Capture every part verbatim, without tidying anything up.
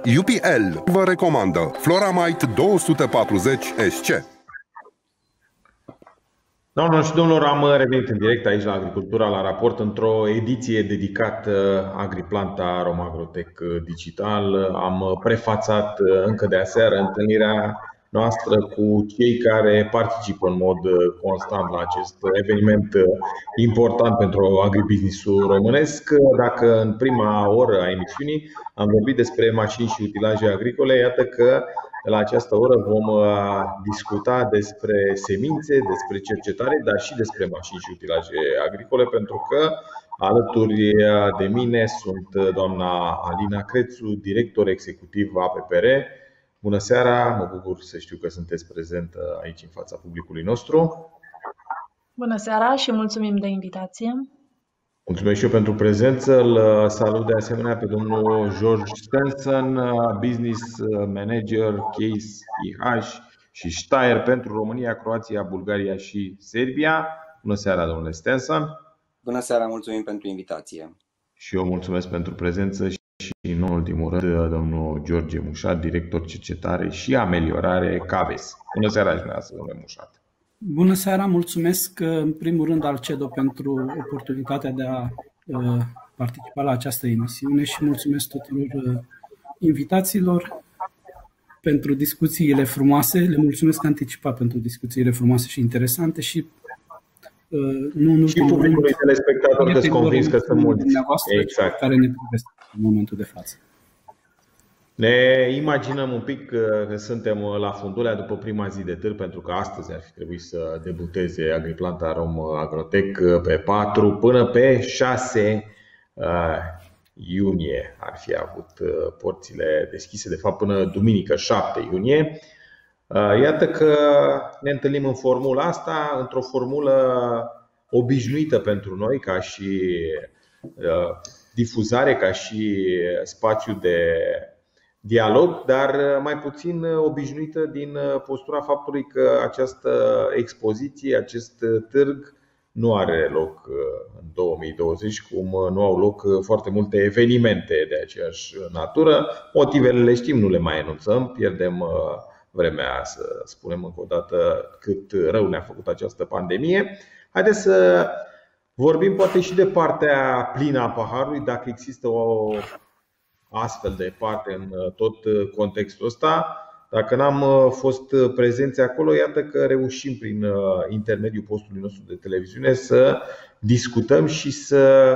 U P L vă recomandă Floramite două sute patruzeci S C. Doamnelor și domnilor, am revenit în direct aici la Agricultura la raport într-o ediție dedicată AgriPlanta Romagrotech Digital. Am prefațat încă de aseară întâlnirea noastră cu cei care participă în mod constant la acest eveniment important pentru agribusiness-ul românesc. Dacă în prima oră a emisiunii am vorbit despre mașini și utilaje agricole, iată că la această oră vom discuta despre semințe, despre cercetare, dar și despre mașini și utilaje agricole, pentru că alături de mine sunt doamna Alina Crețu, director executiv A P P R. Bună seara, mă bucur să știu că sunteți prezentă aici în fața publicului nostru. Bună seara și mulțumim de invitație. Mulțumesc și eu pentru prezență. Îl salut de asemenea pe domnul George Stenson, Business Manager Case I H și Steyr pentru România, Croația, Bulgaria și Serbia. Bună seara, domnule Stenson. Bună seara, mulțumim pentru invitație. Și eu mulțumesc pentru prezență și în ultimul rând domnul George Mușat, director cercetare și ameliorare Caves. Bună seara, dumneavoastră, domnule Mușat. Bună seara, mulțumesc în primul rând Alcedo pentru oportunitatea de a participa la această emisiune și mulțumesc tuturor invitațiilor pentru discuțiile frumoase. Le mulțumesc anticipat pentru discuțiile frumoase și interesante și nu în ultimul rând telespectatori, că-s convins că sunt mulți exact. care ne privesc în momentul de față. Ne imaginăm un pic că suntem la Fundulea după prima zi de târg, pentru că astăzi ar fi trebuit să debuteze AgriPlanta Romagrotech pe patru până pe șase iunie. Ar fi avut porțile deschise, de fapt până duminică șapte iunie. Iată că ne întâlnim în formula asta, într-o formulă obișnuită pentru noi ca și difuzare, ca și spațiu de dialog, dar mai puțin obișnuită din postura faptului că această expoziție, acest târg nu are loc în două mii douăzeci, cum nu au loc foarte multe evenimente de aceeași natură. Motivele le știm, nu le mai enunțăm, pierdem vremea să spunem încă o dată cât rău ne-a făcut această pandemie. Haideți să vorbim poate și de partea plină a paharului, dacă există o astfel de parte în tot contextul ăsta. Dacă n-am fost prezenți acolo, iată că reușim prin intermediul postului nostru de televiziune să discutăm și să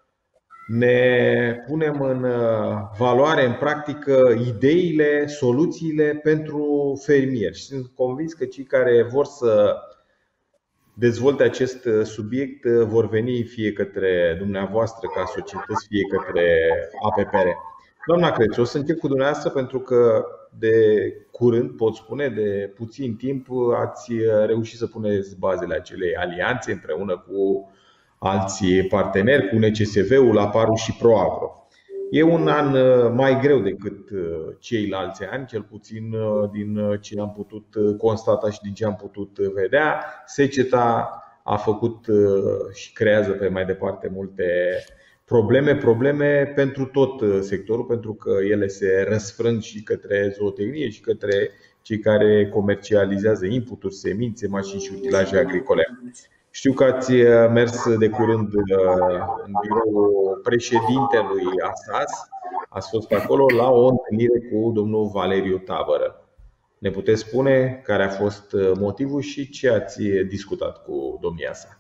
ne punem în valoare, în practică, ideile, soluțiile pentru fermieri. Și sunt convins că cei care vor să dezvolte acest subiect vor veni fie către dumneavoastră ca societăți, fie către A P P R. Doamna Crețu, o să încep cu dumneavoastră pentru că de curând, pot spune, de puțin timp ați reușit să puneți bazele acelei alianțe împreună cu alții parteneri, cu N C S V-ul, Aparu și ProAgro. E un an mai greu decât ceilalți ani, cel puțin din ce am putut constata și din ce am putut vedea. Seceta a făcut și creează pe mai departe multe probleme, probleme pentru tot sectorul, pentru că ele se răsfrâng și către zootehnie și către cei care comercializează inputuri, semințe, mașini și utilaje agricole. Știu că ați mers de curând în biroul președintelui A S A S, ați fost acolo la o întâlnire cu domnul Valeriu Tabără. Ne puteți spune care a fost motivul și ce ați discutat cu domnia sa?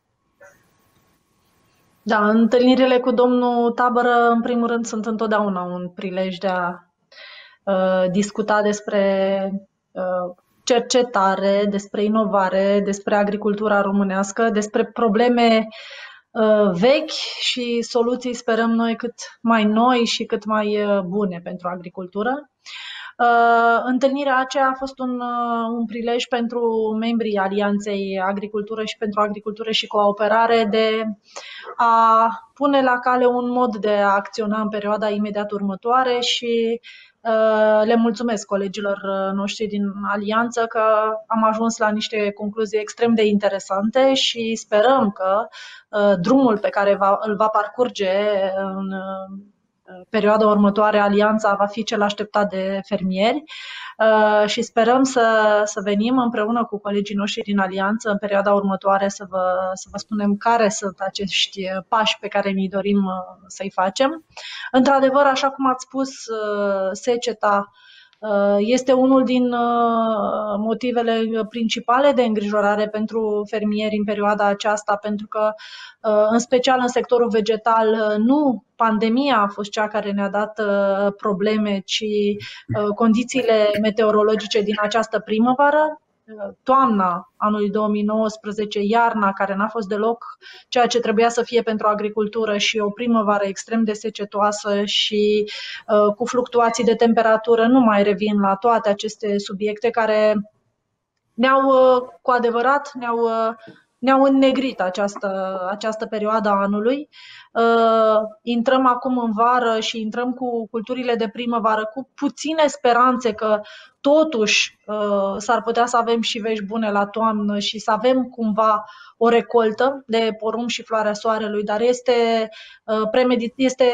Da, întâlnirile cu domnul Tabără, în primul rând, sunt întotdeauna un prilej de a uh, discuta despre uh, cercetare, despre inovare, despre agricultura românească, despre probleme uh, vechi și soluții, sperăm noi, cât mai noi și cât mai uh, bune pentru agricultură. Uh, întâlnirea aceea a fost un, uh, un prilej pentru membrii Alianței Agricultură și pentru Agricultură și Cooperare de a pune la cale un mod de a acționa în perioada imediat următoare și uh, le mulțumesc colegilor noștri din Alianță că am ajuns la niște concluzii extrem de interesante și sperăm că uh, drumul pe care va, îl va parcurge în uh, perioada următoare alianța va fi cel așteptat de fermieri și sperăm să, să venim împreună cu colegii noștri din alianță în perioada următoare să vă, să vă spunem care sunt acești pași pe care ni dorim să-i facem. Într-adevăr, așa cum ați spus, seceta este unul din motivele principale de îngrijorare pentru fermieri în perioada aceasta, pentru că, în special în sectorul vegetal, nu pandemia a fost cea care ne-a dat probleme, ci condițiile meteorologice din această primăvară, toamna anului două mii nouăsprezece, iarna care n-a fost deloc ceea ce trebuia să fie pentru agricultură și o primăvară extrem de secetoasă și uh, cu fluctuații de temperatură. Nu mai revin la toate aceste subiecte care ne-au, uh, cu adevărat, ne-au, uh, ne-au înnegrit această, această perioadă a anului. Uh, intrăm acum în vară și intrăm cu culturile de primăvară cu puține speranțe că totuși uh, s-ar putea să avem și vești bune la toamnă și să avem cumva o recoltă de porumb și floarea soarelui, dar este, uh, premedit, este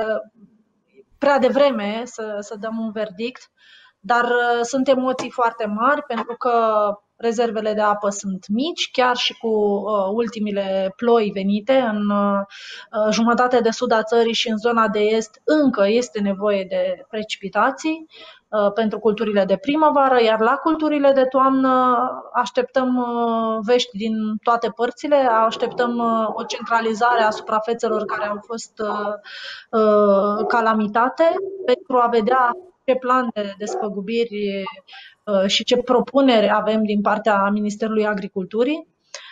prea devreme să, să dăm un verdict, dar uh, sunt emoții foarte mari pentru că rezervele de apă sunt mici, chiar și cu uh, ultimile ploi venite în uh, jumătate de sud a țării și în zona de est încă este nevoie de precipitații uh, pentru culturile de primăvară, iar la culturile de toamnă așteptăm uh, vești din toate părțile, așteptăm uh, o centralizare a suprafețelor care au fost uh, uh, calamitate pentru a vedea ce plan de despăgubiri și ce propuneri avem din partea Ministerului Agriculturii.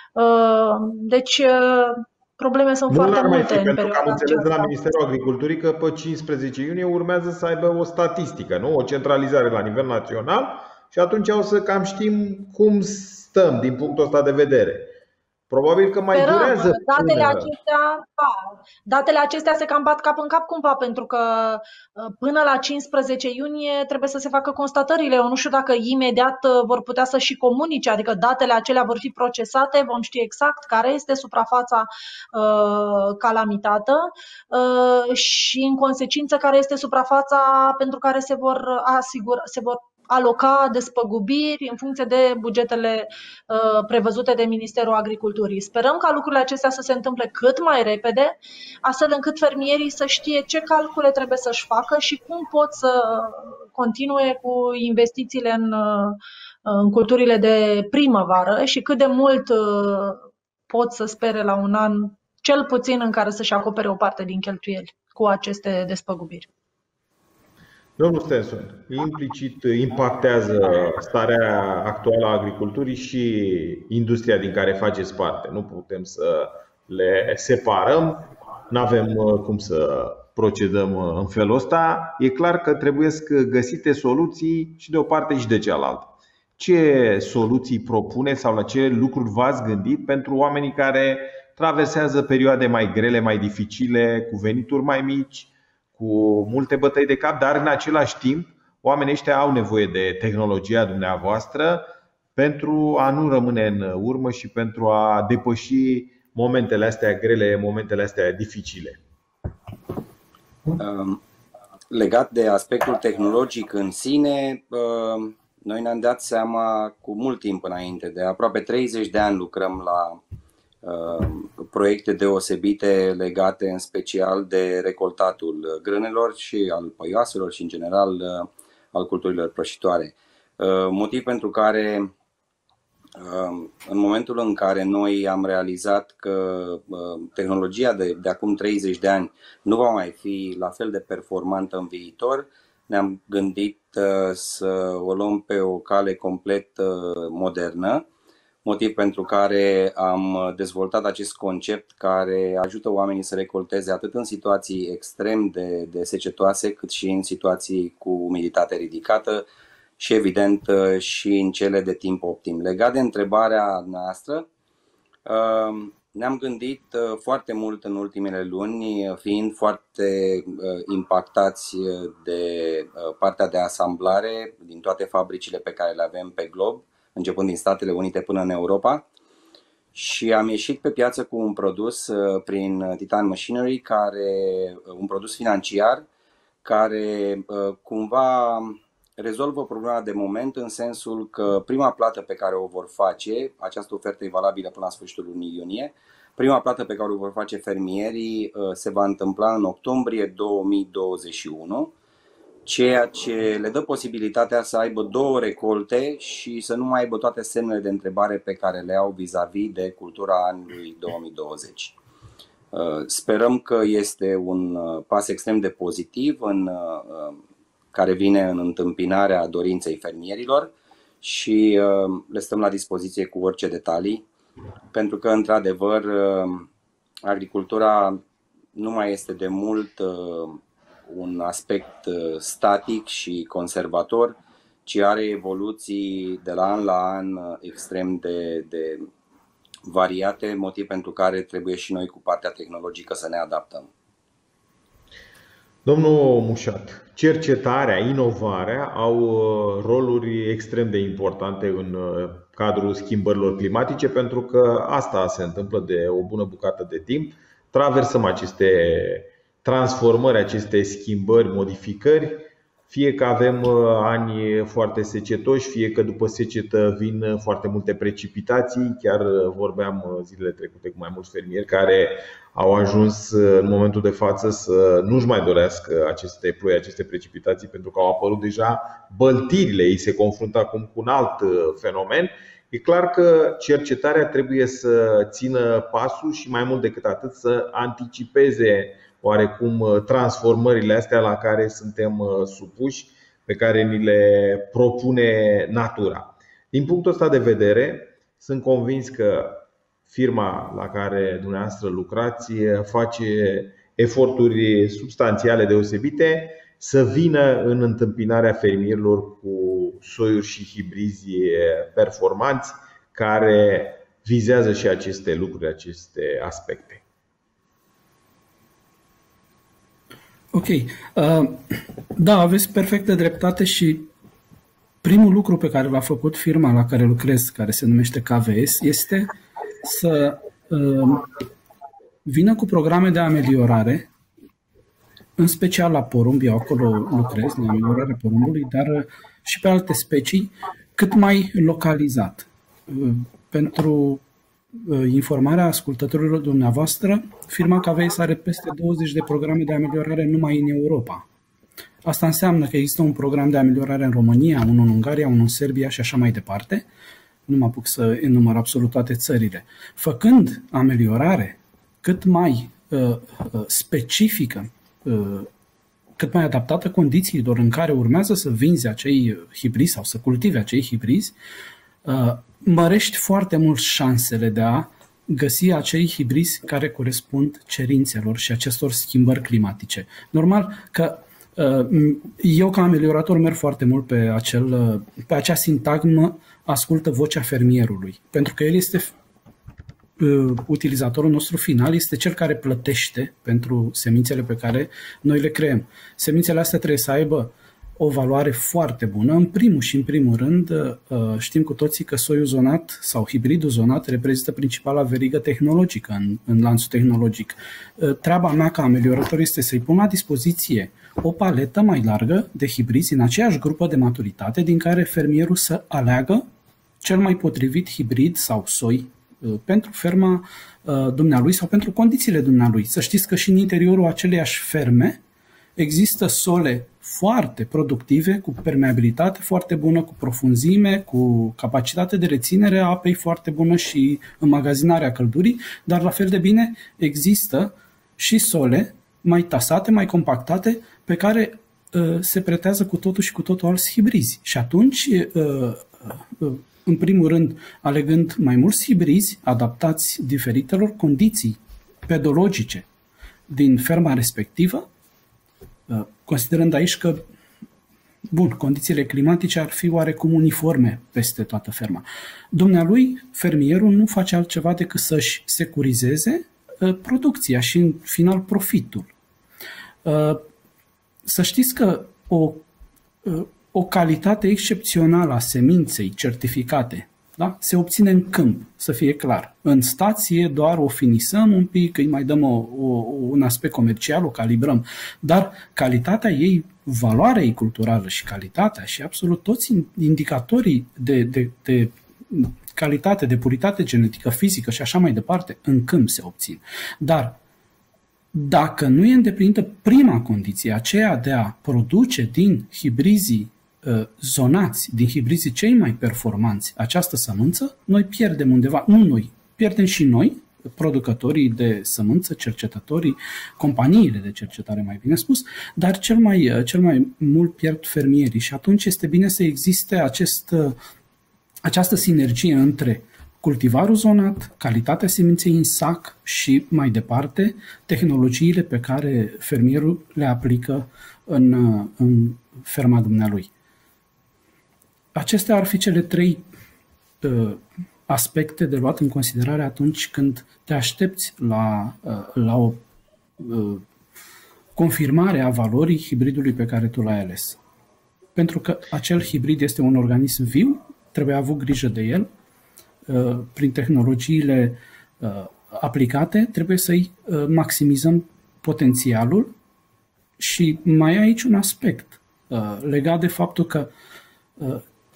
Deci, probleme sunt nu foarte multe. Fi, pentru că am înțeles de la Ministerul Agriculturii că pe cincisprezece iunie urmează să aibă o statistică, nu? O centralizare la nivel național și atunci o să cam știm cum stăm din punctul ăsta de vedere. Probabil că mai Sperăm. durează. Datele până... acestea, da, datele acestea se cam bat cap în cap cumva, pentru că până la cincisprezece iunie trebuie să se facă constatările. Eu nu știu dacă imediat vor putea să și comunice, adică datele acelea vor fi procesate, vom ști exact care este suprafața uh, calamitată uh, și în consecință care este suprafața pentru care se vor asigura, se vor aloca despăgubiri în funcție de bugetele uh, prevăzute de Ministerul Agriculturii. Sperăm ca lucrurile acestea să se întâmple cât mai repede, astfel încât fermierii să știe ce calcule trebuie să-și facă și cum pot să continue cu investițiile în, uh, în culturile de primăvară și cât de mult uh, pot să spere la un an, cel puțin în care să-și acopere o parte din cheltuieli cu aceste despăgubiri. Domnul Stenson, implicit impactează starea actuală a agriculturii și industria din care faceți parte. Nu putem să le separăm, nu avem cum să procedăm în felul ăsta. E clar că trebuie găsite soluții și de o parte și de cealaltă. Ce soluții propune sau la ce lucruri v-ați gândit pentru oamenii care traversează perioade mai grele, mai dificile, cu venituri mai mici, cu multe bătăi de cap, dar în același timp oamenii ăștia au nevoie de tehnologia dumneavoastră pentru a nu rămâne în urmă și pentru a depăși momentele astea grele, momentele astea dificile? Legat de aspectul tehnologic în sine, noi ne-am dat seama cu mult timp înainte, de aproape treizeci de ani lucrăm la proiecte deosebite legate în special de recoltatul grânelor și al păioaselor și în general al culturilor prășitoare. Motiv pentru care în momentul în care noi am realizat că tehnologia de, de acum treizeci de ani nu va mai fi la fel de performantă în viitor, ne-am gândit să o luăm pe o cale complet modernă. Motiv pentru care am dezvoltat acest concept care ajută oamenii să recolteze atât în situații extrem de, de secetoase, cât și în situații cu umiditate ridicată și evident și în cele de timp optim. Legat de întrebarea noastră, ne-am gândit foarte mult în ultimele luni, fiind foarte impactați de partea de asamblare din toate fabricile pe care le avem pe glob, începând din Statele Unite până în Europa, și am ieșit pe piață cu un produs prin Titan Machinery, care, un produs financiar care cumva rezolvă problema de moment, în sensul că prima plată pe care o vor face, această ofertă e valabilă până la sfârșitul lunii iunie, prima plată pe care o vor face fermierii se va întâmpla în octombrie două mii douăzeci și unu, ceea ce le dă posibilitatea să aibă două recolte și să nu mai aibă toate semnele de întrebare pe care le au vis-a-vis de cultura anului două mii douăzeci. Sperăm că este un pas extrem de pozitiv în, care vine în întâmpinarea dorinței fermierilor și le stăm la dispoziție cu orice detalii, pentru că, într-adevăr, agricultura nu mai este de mult un aspect static și conservator, ci are evoluții de la an la an extrem de, de variate, motiv pentru care trebuie și noi cu partea tehnologică să ne adaptăm. Domnul Mușat, cercetarea, inovarea au roluri extrem de importante în cadrul schimbărilor climatice, pentru că asta se întâmplă de o bună bucată de timp. Traversăm aceste transformări, aceste schimbări, modificări, fie că avem ani foarte secetoși, fie că după secetă vin foarte multe precipitații. Chiar vorbeam zilele trecute cu mai mulți fermieri care au ajuns în momentul de față să nu-și mai dorească aceste ploi, aceste precipitații, pentru că au apărut deja băltirile. Ei se confruntă acum cu un alt fenomen. E clar că cercetarea trebuie să țină pasul și, mai mult decât atât, să anticipeze oarecum transformările astea la care suntem supuși, pe care ni le propune natura. Din punctul ăsta de vedere, sunt convins că firma la care dumneavoastră lucrați face eforturi substanțiale deosebite să vină în întâmpinarea fermierilor cu soiuri și hibrizi performanți care vizează și aceste lucruri, aceste aspecte. Ok. Da, aveți perfectă dreptate și primul lucru pe care l-a făcut firma la care lucrez, care se numește K V S, este să vină cu programe de ameliorare, în special la porumb. Eu acolo lucrez, la ameliorarea porumbului, dar și pe alte specii, cât mai localizat. Pentru informarea ascultătorilor dumneavoastră, firma K V S are peste douăzeci de programe de ameliorare numai în Europa. Asta înseamnă că există un program de ameliorare în România, unul în Ungaria, unul în Serbia și așa mai departe. Nu mă apuc să enumăr absolut toate țările. Făcând ameliorare cât mai uh, specifică, uh, cât mai adaptată condițiilor în care urmează să vinzi acei hibrizi sau să cultive acei hibrizi, uh, mărești foarte mult șansele de a găsi acei hibrizi care corespund cerințelor și acestor schimbări climatice. Normal că eu ca ameliorator merg foarte mult pe, acel, pe acea sintagmă, ascultă vocea fermierului, pentru că el este utilizatorul nostru final, este cel care plătește pentru semințele pe care noi le creăm. Semințele astea trebuie să aibă o valoare foarte bună. În primul și în primul rând, știm cu toții că soiul zonat sau hibridul zonat reprezintă principala verigă tehnologică în, în lanțul tehnologic. Treaba mea ca ameliorator este să-i pun la dispoziție o paletă mai largă de hibrizi în aceeași grupă de maturitate, din care fermierul să aleagă cel mai potrivit hibrid sau soi pentru ferma dumnealui sau pentru condițiile dumnealui. Să știți că și în interiorul aceleiași ferme există sole foarte productive, cu permeabilitate foarte bună, cu profunzime, cu capacitate de reținere a apei foarte bună și înmagazinarea căldurii, dar la fel de bine există și sole mai tasate, mai compactate, pe care uh, se pretează cu totul și cu totul alți hibrizi. Și atunci, uh, uh, în primul rând, alegând mai mulți hibrizi adaptați diferitelor condiții pedologice din ferma respectivă, uh, considerând aici că, bun, condițiile climatice ar fi oarecum uniforme peste toată ferma. Dumnealui, fermierul, nu face altceva decât să-și securizeze producția și, în final, profitul. Să știți că o, o calitate excepțională a seminței certificate, Da? Se obține în câmp, să fie clar. În stație doar o finisăm un pic, îi mai dăm o, o, un aspect comercial, o calibrăm. Dar calitatea ei, valoarea ei culturală și calitatea și absolut toți indicatorii de, de, de calitate, de puritate genetică, fizică și așa mai departe, în câmp se obțin. Dar dacă nu e îndeplinită prima condiție, aceea de a produce din hibrizii zonați, din hibrizii cei mai performanți această sămânță, noi pierdem undeva, nu noi, pierdem și noi, producătorii de sămânță, cercetătorii, companiile de cercetare, mai bine spus, dar cel mai, cel mai mult pierd fermierii și atunci este bine să existe acest, această sinergie între cultivarul zonat, calitatea seminței în sac și, mai departe, tehnologiile pe care fermierul le aplică în, în ferma dumnealui. Acestea ar fi cele trei uh, aspecte de luat în considerare atunci când te aștepți la, uh, la o uh, confirmare a valorii hibridului pe care tu l-ai ales. Pentru că acel hibrid este un organism viu, trebuie avut grijă de el, uh, prin tehnologiile uh, aplicate, trebuie să-i uh, maximizăm potențialul și mai e aici un aspect uh, legat de faptul că uh,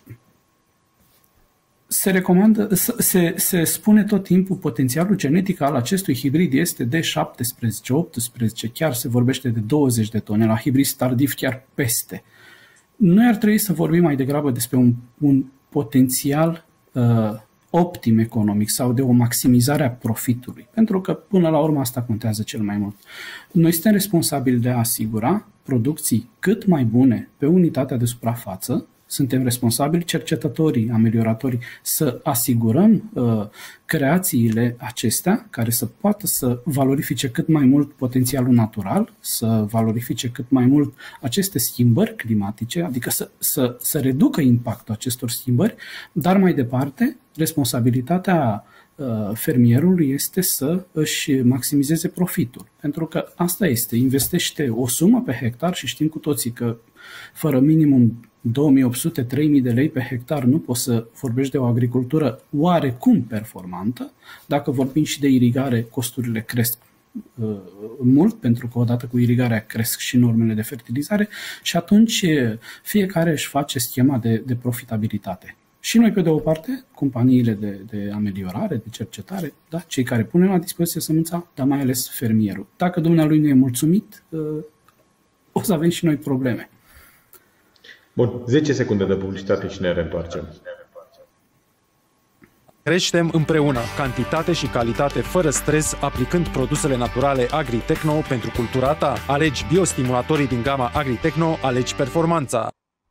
Se recomandă, se, se spune tot timpul potențialul genetic al acestui hibrid este de șaptesprezece, optsprezece, chiar se vorbește de douăzeci de tone, la hibrid tardiv chiar peste. Noi ar trebui să vorbim mai degrabă despre un, un potențial uh, optim economic sau de o maximizare a profitului, pentru că până la urmă asta contează cel mai mult. Noi suntem responsabili de a asigura producții cât mai bune pe unitatea de suprafață. Suntem responsabili, cercetătorii, amelioratorii, să asigurăm uh, creațiile acestea care să poată să valorifice cât mai mult potențialul natural, să valorifice cât mai mult aceste schimbări climatice, adică să, să, să reducă impactul acestor schimbări, dar mai departe, responsabilitatea uh, fermierului este să își maximizeze profitul. Pentru că asta este, investește o sumă pe hectar și știm cu toții că fără minimum două mii opt sute - trei mii de lei pe hectar nu poți să vorbești de o agricultură oarecum performantă. Dacă vorbim și de irigare, costurile cresc uh, mult, pentru că odată cu irigarea cresc și normele de fertilizare și atunci fiecare își face schema de, de profitabilitate. Și noi, pe de o parte, companiile de, de ameliorare, de cercetare, da, cei care punem la dispoziție sămânța, dar mai ales fermierul. Dacă dumnealui nu e mulțumit, uh, o să avem și noi probleme. Bun, zece secunde de publicitate și ne reîntoarcem. Creștem împreună, cantitate și calitate fără stres, aplicând produsele naturale Agritechno pentru cultura ta. Alegi biostimulatorii din gama Agritechno, alegi performanța.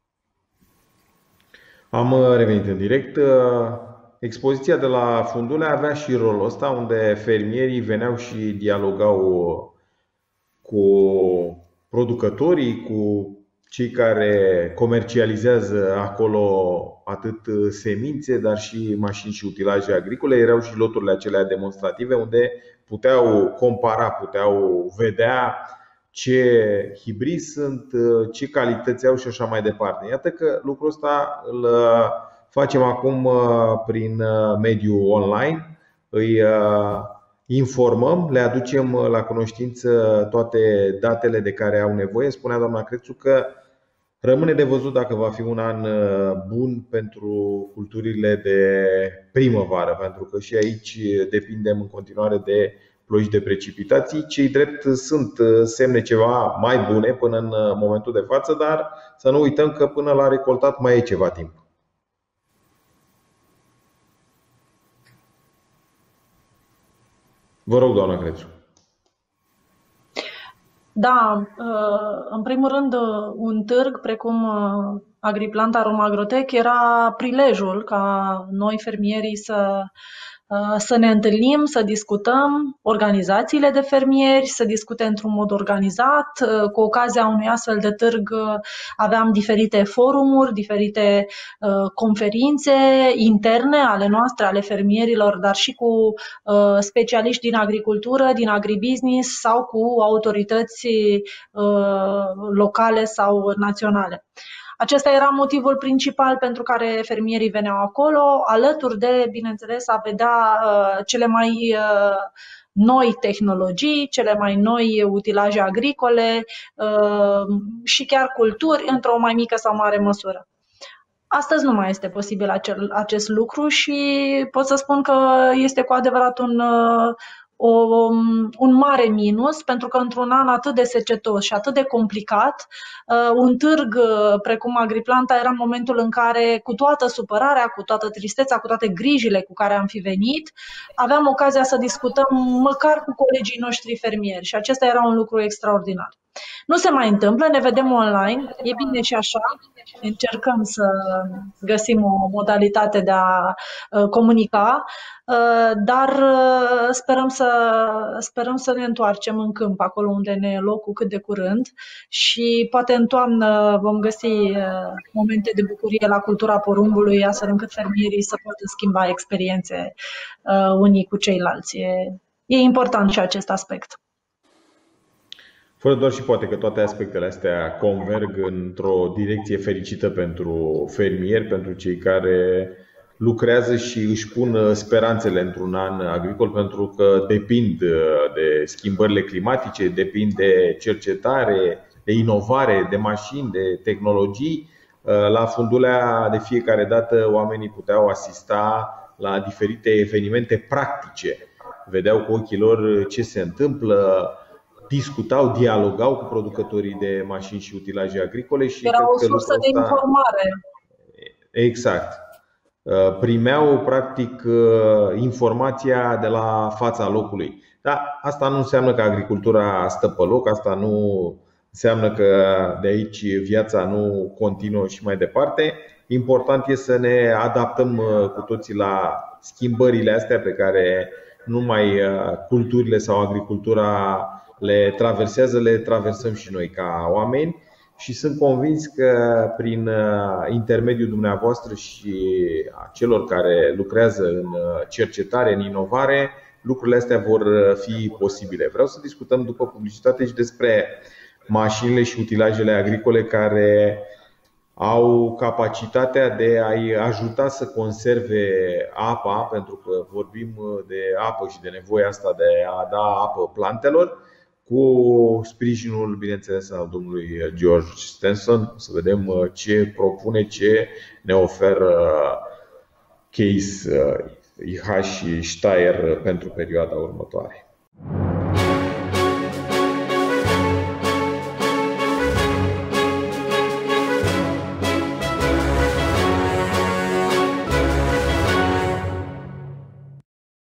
Am revenit în direct. Expoziția de la Fundule avea și rolul ăsta, unde fermierii veneau și dialogau cu producătorii, cu cei care comercializează acolo atât semințe, dar și mașini și utilaje agricole. Erau și loturile acelea demonstrative unde puteau compara, puteau vedea ce hibrizi sunt, ce calități au și așa mai departe. Iată că lucrul ăsta îl facem acum prin mediul online. Îi informăm, le aducem la cunoștință toate datele de care au nevoie. Spunea doamna Crețu că rămâne de văzut dacă va fi un an bun pentru culturile de primăvară, pentru că și aici depindem în continuare de ploi și de precipitații. Cei drept sunt semne ceva mai bune până în momentul de față, dar să nu uităm că până la recoltat mai e ceva timp. Vă rog, doamna Crețu. Da, în primul rând, un târg precum Agriplant Aromagrotec era prilejul ca noi fermierii să, să ne întâlnim, să discutăm, organizațiile de fermieri, să discute într-un mod organizat. Cu ocazia unui astfel de târg aveam diferite forumuri, diferite uh, conferințe interne ale noastre, ale fermierilor, dar și cu uh, specialiști din agricultură, din agribusiness sau cu autorități uh, locale sau naționale. Acesta era motivul principal pentru care fermierii veneau acolo, alături de, bineînțeles, a vedea uh, cele mai uh, noi tehnologii, cele mai noi utilaje agricole uh, și chiar culturi într-o mai mică sau mare măsură. Astăzi nu mai este posibil acel, acest lucru și pot să spun că este cu adevărat un, o, un mare minus, pentru că într-un an atât de secetos și atât de complicat, un târg precum Agriplanta era momentul în care, cu toată supărarea, cu toată tristețea, cu toate grijile cu care am fi venit, aveam ocazia să discutăm măcar cu colegii noștri fermieri și acesta era un lucru extraordinar. Nu se mai întâmplă, ne vedem online, e bine și așa, încercăm să găsim o modalitate de a comunica, dar sperăm să, sperăm să ne întoarcem în câmp, acolo unde ne e locul, cât de curând, și poate în toamnă vom găsi momente de bucurie la cultura porumbului, astfel încât fermierii să poată schimba experiențe unii cu ceilalți. E, e important și acest aspect. Fără doar și poate că toate aspectele astea converg într-o direcție fericită pentru fermieri, pentru cei care lucrează și își pun speranțele într-un an agricol, pentru că depind de schimbările climatice, depind de cercetare, de inovare, de mașini, de tehnologii. La Fundulea de fiecare dată oamenii puteau asista la diferite evenimente practice. Vedeau cu ochii lor ce se întâmplă, discutau, dialogau cu producătorii de mașini și utilaje agricole și era o sursă de informare. Exact. Primeau practic informația de la fața locului. Dar asta nu înseamnă că agricultura stă pe loc, asta nu înseamnă că de aici viața nu continuă și mai departe. Important este să ne adaptăm cu toții la schimbările astea pe care numai culturile sau agricultura le traversează, le traversăm și noi ca oameni și sunt convins că prin intermediul dumneavoastră și a celor care lucrează în cercetare, în inovare, lucrurile astea vor fi posibile. Vreau să discutăm după publicitate și despre mașinile și utilajele agricole care au capacitatea de a-i ajuta să conserve apa, pentru că vorbim de apă și de nevoia asta de a da apă plantelor, cu sprijinul, bineînțeles, al domnului George Stenson. Să vedem ce propune, ce ne oferă Case I H și Steyr pentru perioada următoare.